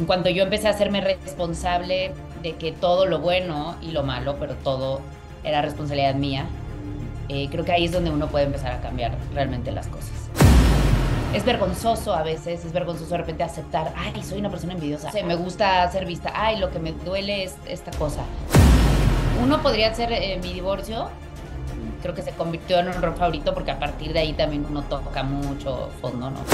en cuanto yo empecé a hacerme responsable de que todo lo bueno y lo malo, pero todo era responsabilidad mía, creo que ahí es donde uno puede empezar a cambiar realmente las cosas. Es vergonzoso a veces, es vergonzoso de repente aceptar, ay, soy una persona envidiosa, o sea, me gusta ser vista, ay, lo que me duele es esta cosa. Uno podría hacer mi divorcio, creo que se convirtió en un rock favorito porque a partir de ahí también uno toca mucho fondo, ¿no?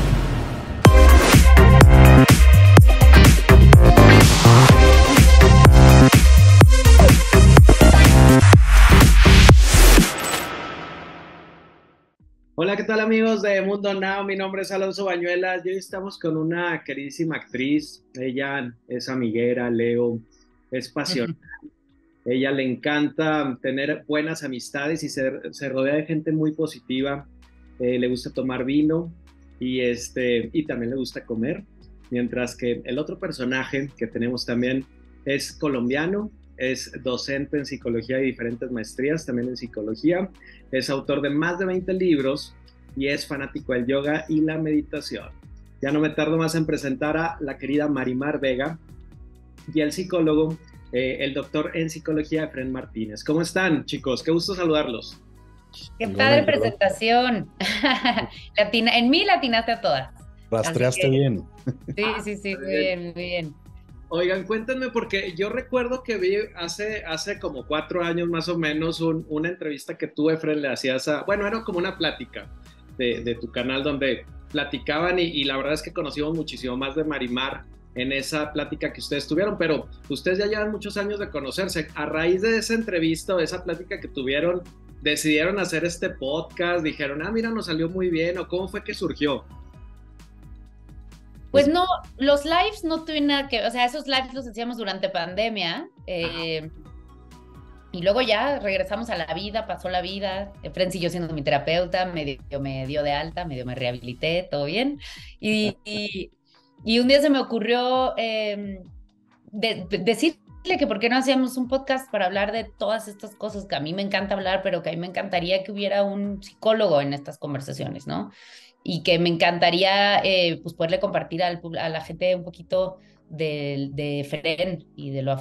Hola, ¿qué tal amigos de Mundo Now? Mi nombre es Alonso Bañuelas y hoy estamos con una queridísima actriz. Ella es amiguera, Leo, es pasional. Ella le encanta tener buenas amistades y se rodea de gente muy positiva. Le gusta tomar vino y también le gusta comer. Mientras que el otro personaje que tenemos también es colombiano, es docente en psicología y diferentes maestrías, también en psicología. Es autor de más de 20 libros y es fanático del yoga y la meditación. Ya no me tardo más en presentar a la querida Marimar Vega y el psicólogo, el doctor en psicología Efren Martínez. ¿Cómo están, chicos? Qué gusto saludarlos. Qué padre Igualmente, presentación. En mí latinaste a todas. Así rastreaste que bien. sí, muy bien, muy bien. Oigan, cuéntenme, porque yo recuerdo que vi hace como 4 años más o menos una entrevista que tú, Efren, le hacías bueno, era como una plática de tu canal donde platicaban y la verdad es que conocimos muchísimo más de Marimar en esa plática que ustedes tuvieron, pero ustedes ya llevan muchos años de conocerse. A raíz de esa entrevista o de esa plática que tuvieron, decidieron hacer este podcast, dijeron, mira, nos salió muy bien, o cómo fue que surgió. Pues no, los lives no tuvieron nada que, o sea, esos lives los hacíamos durante pandemia, y luego ya regresamos a la vida, pasó la vida, Fren siguió siendo mi terapeuta, me dio de alta, medio me rehabilité, todo bien, y un día se me ocurrió decirle que por qué no hacíamos un podcast para hablar de todas estas cosas que a mí me encanta hablar, pero que a mí me encantaría que hubiera un psicólogo en estas conversaciones, ¿no? Y que me encantaría pues poderle compartir a la gente un poquito de Feren y de lo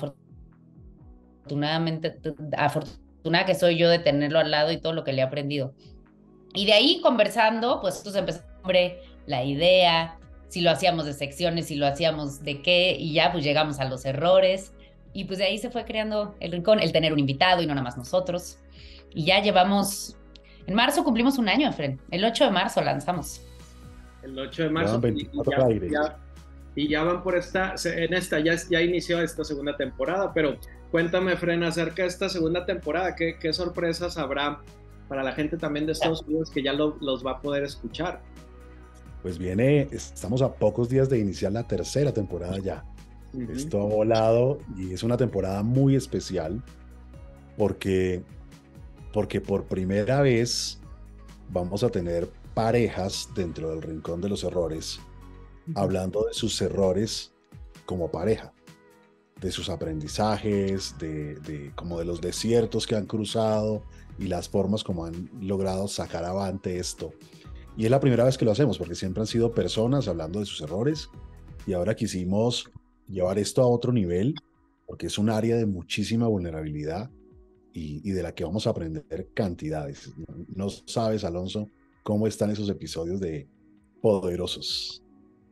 afortunada que soy yo de tenerlo al lado y todo lo que le he aprendido. Y de ahí conversando, pues entonces empezó la idea, si lo hacíamos de secciones, si lo hacíamos de qué, y ya pues llegamos a los errores, y pues de ahí se fue creando el rincón, el tener un invitado y no nada más nosotros. Y ya llevamos, en marzo cumplimos un año, Efren, el 8 de marzo lanzamos. El 8 de marzo. Llevan 24 aires. Y ya van por ya inició esta segunda temporada, pero cuéntame, Fren, acerca de esta segunda temporada, ¿qué sorpresas habrá para la gente también de Estados Unidos que ya los va a poder escuchar? Pues estamos a pocos días de iniciar la tercera temporada ya. Esto ha volado y es una temporada muy especial porque por primera vez vamos a tener parejas dentro del Rincón de los Errores, hablando de sus errores como pareja, de sus aprendizajes, como de los desiertos que han cruzado y las formas como han logrado sacar avante esto. Y es la primera vez que lo hacemos, porque siempre han sido personas hablando de sus errores, y ahora quisimos llevar esto a otro nivel, porque es un área de muchísima vulnerabilidad y de la que vamos a aprender cantidades. No sabes, Alonso, cómo están esos episodios de poderosos.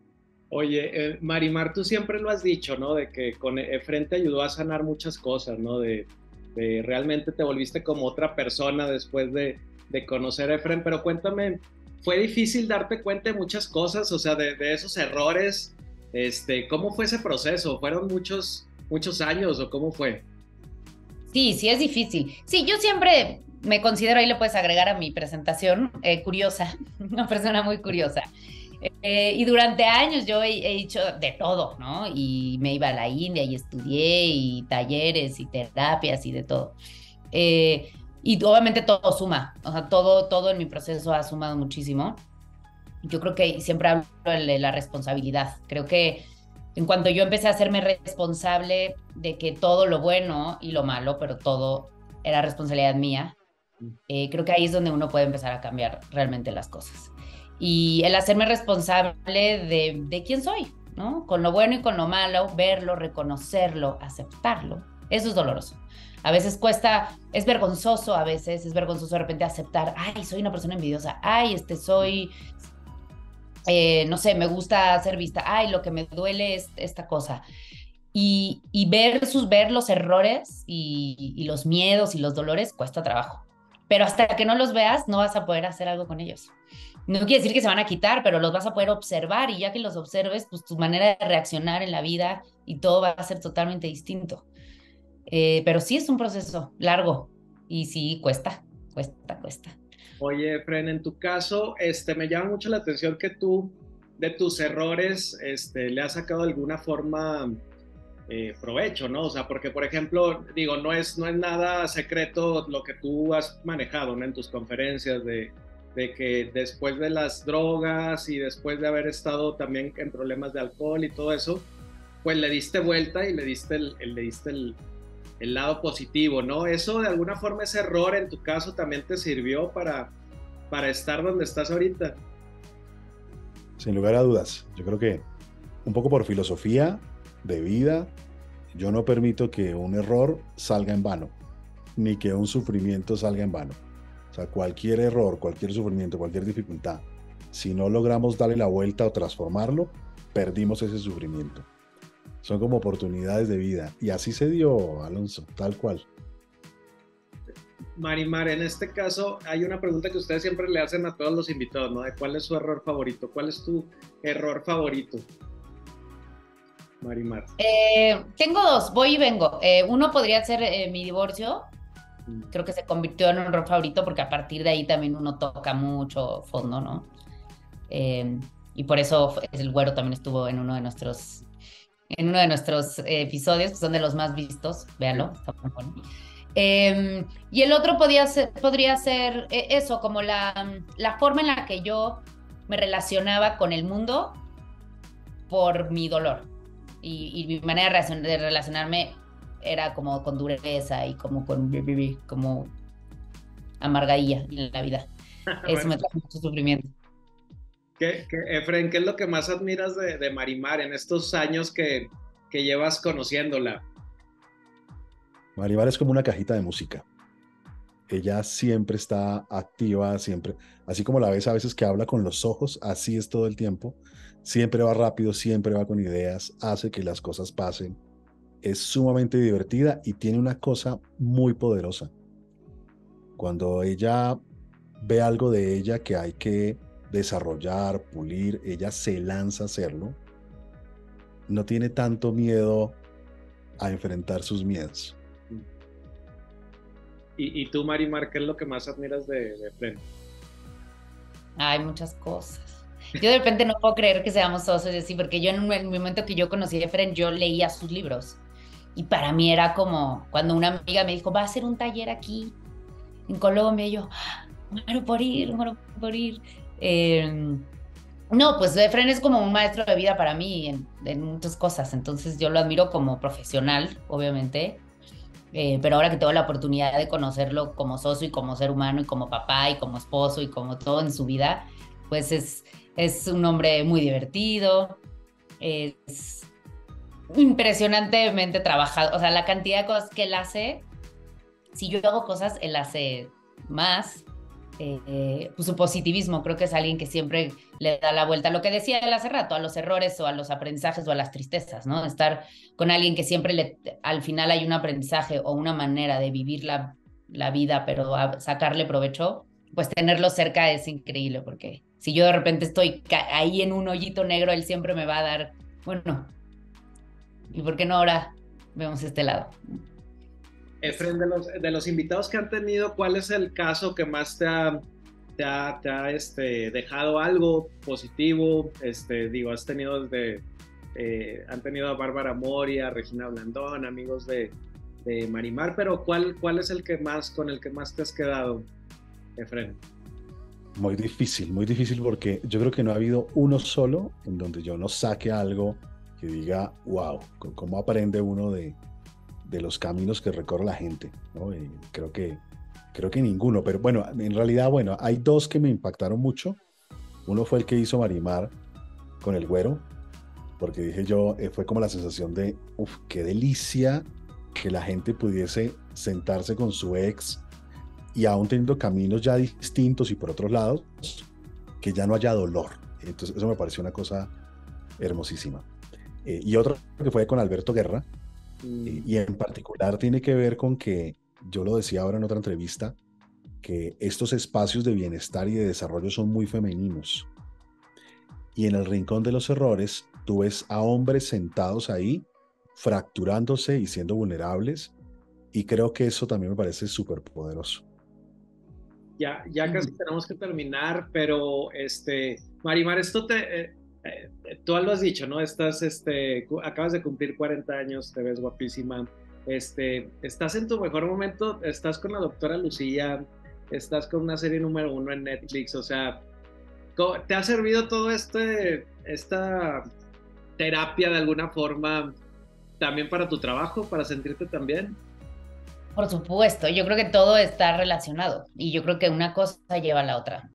Oye, Marimar, tú siempre lo has dicho, ¿no? De que con Efren te ayudó a sanar muchas cosas, ¿no? De realmente te volviste como otra persona después de conocer a Efren, pero cuéntame, ¿fue difícil darte cuenta de muchas cosas, o sea, de esos errores? ¿Cómo fue ese proceso? ¿Fueron muchos años o cómo fue? Sí, es difícil. Sí, yo siempre me considero, ahí le puedes agregar a mi presentación, curiosa, una persona muy curiosa. Y durante años yo he hecho de todo, ¿no? Y me iba a la India y estudié y talleres y terapias y de todo. Y obviamente todo suma, o sea, todo en mi proceso ha sumado muchísimo. Yo creo que siempre hablo de la responsabilidad. Creo que en cuanto yo empecé a hacerme responsable de que todo lo bueno y lo malo, pero todo era responsabilidad mía, creo que ahí es donde uno puede empezar a cambiar realmente las cosas. Y el hacerme responsable de quién soy, ¿no? Con lo bueno y con lo malo, verlo, reconocerlo, aceptarlo. Eso es doloroso. A veces cuesta, es vergonzoso a veces, es vergonzoso de repente aceptar, ay, soy una persona envidiosa, ay, soy, no sé, me gusta ser vista, ay, lo que me duele es esta cosa. Y ver los errores y los miedos y los dolores cuesta trabajo. Pero hasta que no los veas, no vas a poder hacer algo con ellos. No quiere decir que se van a quitar, pero los vas a poder observar y ya que los observes, pues tu manera de reaccionar en la vida y todo va a ser totalmente distinto. Pero sí es un proceso largo y sí cuesta. Oye, Efren, en tu caso, me llama mucho la atención que tú, de tus errores, le has sacado de alguna forma provecho, ¿no? O sea, porque, por ejemplo, digo, no es nada secreto lo que tú has manejado, ¿no? En tus conferencias de que después de las drogas y después de haber estado también en problemas de alcohol y todo eso, pues le diste vuelta y le diste el lado positivo, ¿no? Eso de alguna forma, ese error en tu caso también te sirvió para estar donde estás ahorita. Sin lugar a dudas, yo creo que un poco por filosofía de vida, yo no permito que un error salga en vano, ni que un sufrimiento salga en vano. O sea, cualquier error, cualquier sufrimiento, cualquier dificultad, si no logramos darle la vuelta o transformarlo, perdimos ese sufrimiento. Son como oportunidades de vida. Y así se dio, Alonso, tal cual. Marimar, en este caso hay una pregunta que ustedes siempre le hacen a todos los invitados, ¿no? De cuál es su error favorito. ¿Cuál es tu error favorito, Marimar? Tengo dos, voy y vengo. Uno podría ser mi divorcio. Creo que se convirtió en un error favorito porque a partir de ahí también uno toca mucho fondo, ¿no? Y por eso el Güero también estuvo en uno de nuestros episodios, que son de los más vistos. Véanlo, está muy bueno. Y el otro podría ser eso, como la forma en la que yo me relacionaba con el mundo por mi dolor. Y mi manera de relacionarme era como con dureza y como como amargadilla en la vida. Eso me trajo mucho sufrimiento. Efren, ¿qué es lo que más admiras de Marimar en estos años que llevas conociéndola? Marimar es como una cajita de música. Ella siempre está activa, siempre, así como la ves a veces que habla con los ojos, así es todo el tiempo. Siempre va rápido, siempre va con ideas, hace que las cosas pasen. Es sumamente divertida y tiene una cosa muy poderosa. Cuando ella ve algo de ella que hay que desarrollar, pulir, ella se lanza a hacerlo. No tiene tanto miedo a enfrentar sus miedos. ¿Y tú, Marimar, qué es lo que más admiras de Efren? Hay muchas cosas. Yo de repente no puedo creer que seamos socios y así, porque yo en el momento que yo conocí a Efren, yo leía sus libros. Y para mí era como cuando una amiga me dijo, va a hacer un taller aquí en Colombia, y yo, muero por ir. No, pues Efren es como un maestro de vida para mí en muchas cosas, entonces yo lo admiro como profesional, obviamente, pero ahora que tengo la oportunidad de conocerlo como socio y como ser humano y como papá y como esposo y como todo en su vida, pues es un hombre muy divertido, es impresionantemente trabajado, o sea, la cantidad de cosas que él hace, si yo hago cosas, él hace más. Pues su positivismo, creo que es alguien que siempre le da la vuelta, lo que decía él hace rato, a los errores o a los aprendizajes o a las tristezas, ¿no? Estar con alguien que siempre al final hay un aprendizaje o una manera de vivir la vida, pero sacarle provecho, pues tenerlo cerca es increíble, porque si yo de repente estoy ahí en un hoyito negro, él siempre me va a dar, bueno, ¿y por qué no ahora vemos este lado? Efren, de los invitados que han tenido, ¿cuál es el caso que más te ha dejado algo positivo? Digo, has tenido han tenido a Bárbara Moria, a Regina Blandón, amigos de Marimar, pero ¿cuál es el que más, con el que más te has quedado, Efren? Muy difícil porque yo creo que no ha habido uno solo en donde yo no saque algo que diga, wow, cómo aprende uno de los caminos que recorre la gente, ¿no? Y creo que ninguno, pero bueno, en realidad, bueno, hay dos que me impactaron mucho. Uno fue el que hizo Marimar con el Güero, porque dije yo, fue como la sensación de, uff, qué delicia que la gente pudiese sentarse con su ex y aún teniendo caminos ya distintos y por otros lados, que ya no haya dolor. Entonces eso me pareció una cosa hermosísima. Y otra que fue con Alberto Guerra, y en particular tiene que ver con que, yo lo decía ahora en otra entrevista, que estos espacios de bienestar y de desarrollo son muy femeninos. Y en el rincón de los errores, tú ves a hombres sentados ahí, fracturándose y siendo vulnerables, y creo que eso también me parece súper poderoso. Ya casi tenemos que terminar, pero Marimar, tú lo has dicho, ¿no? Acabas de cumplir 40 años, te ves guapísima, estás en tu mejor momento, estás con la doctora Lucía, estás con una serie número 1 en Netflix, o sea, ¿te ha servido todo esta terapia de alguna forma también para tu trabajo, para sentirte también? Por supuesto, yo creo que todo está relacionado y yo creo que una cosa lleva a la otra.